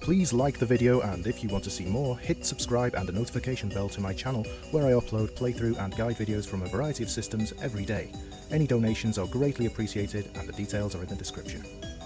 Please like the video, and if you want to see more, hit subscribe and the notification bell to my channel, where I upload playthrough and guide videos from a variety of systems every day. Any donations are greatly appreciated and the details are in the description.